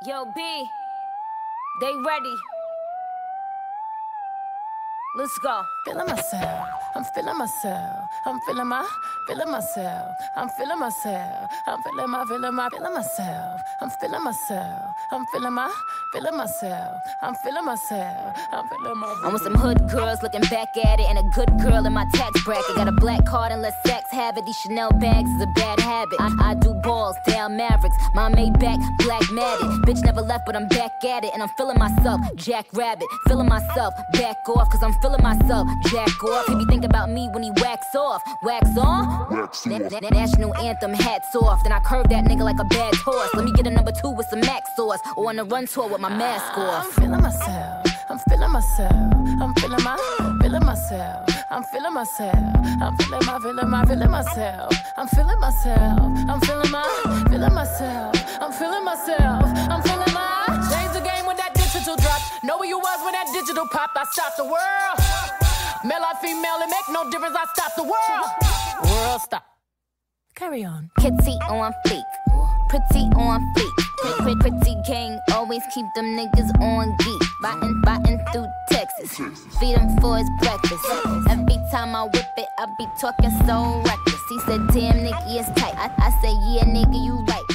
Yo, B, they ready. Let's go. Feeling myself, I'm feeling myself, I'm feeling myself, I'm feeling myself, I'm feeling myself, I'm feeling myself, I'm feeling myself, I'm feeling myself, I'm feeling myself. I'm with some hood girls looking back at it, and a good girl in my tax bracket. Got a black card and let sex have it. These Chanel bags is a bad habit. I do balls, down Mavericks. My Maybach, black matted. Bitch never left, but I'm back at it, and I'm feeling myself, Jack Rabbit. Feeling myself, back off, cause I'm feeling myself, jack off. He be thinking about me when he wax off. Wax on? Wax off. That national anthem, hats off. Then I curve that nigga like a bad horse. Let me get a number 2 with some Mac sauce, or on a run tour with my mask off. I'm feeling myself, I'm feeling myself, I'm feeling myself, I'm feeling myself, I'm feeling myself, I'm feeling myself, I'm feeling myself, I'm feeling myself, I'm feeling my. Change the game when that digital drop. Know where you was when that digital popped. I stopped the world. Male or female, it make no difference. I stopped the world. World stop. Carry on. Kitty on fleek, pretty on fleek. Pretty gang, always keep them niggas on geek. Biting through Texas, feed him for his breakfast. Every time I whip it, I be talking so reckless. He said, damn, nigga, it's tight. I say, yeah, nigga, you right.